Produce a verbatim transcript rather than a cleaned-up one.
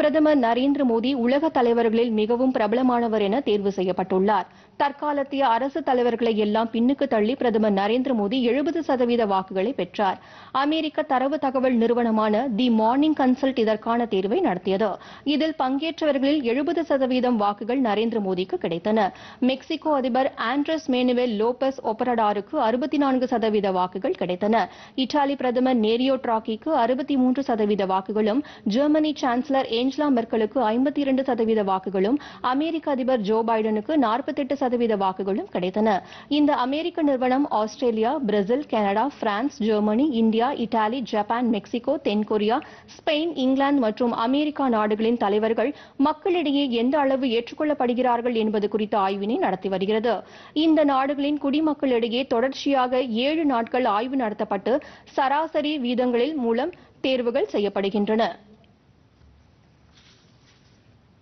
பிரதமர் நரேந்திர மோடி உலக தலைவர்களில் மிகவும் பிரபலமானவர் என தேர்வு செய்யப்பட்டுள்ளார். தற்காலத்திய அரசு தலைவர்களை எல்லாம் பின்னுக்கு தள்ளி பிரதமர் நரேந்திர மோடி எழுபது சதவீத வாக்குகளை பெற்றார். அமெரிக்க தரவு தகவல் நிறுவனமான தி மார்னிங் கன்சல்ட் இதற்கான தேர்வை நடத்தியது. இதில் பங்கேற்றவர்களில் எழுபது சதவீதம் வாக்குகள் நரேந்திர மோடிக்கு கிடைத்தன. மெக்சிகோ அதிபர் ஆண்ட்ரஸ் மேனுவேல் லோபஸ் ஒபரடாருக்கு அறுபத்தி நான்கு சதவீத வாக்குகள் கிடைத்தன. இத்தாலி பிரதமர் நேரியோ டிராகிக்கு அறுபத்தி மூன்று சதவீத வாக்குகளும், ஜெர்மனி சான்சலர் ஏஞ்சலா மெர்க்கலுக்கு ஐம்பத்தி இரண்டு சதவீத வாக்குகளும், அமெரிக்க அதிபர் ஜோ பைடனுக்கு நாற்பத்தி எட்டு சதவீத வாக்குகளும் கிடைத்தன. இந்த அமெரிக்க நிறுவனம் Australia, Brazil, Canada, France, Germany, India, Italy, Japan, Mexico, தென்கொரியா, ஸ்பெயின், இங்கிலாந்து மற்றும் அமெரிக்கா நாடுகளின் தலைவர்கள் மக்களிடையே எந்த அளவு ஏற்றுக்கொள்ளப்படுகிறார்கள் என்பது குறித்த ஆய்வினை நடத்தி வருகிறது. இந்த நாடுகளின் குடிமக்களிடையே தொடர்ச்சியாக ஏழு நாட்கள் ஆய்வு நடத்தப்பட்டு சராசரி வீதங்களில் மூலம் தேர்வுகள் செய்யப்படுகின்றன.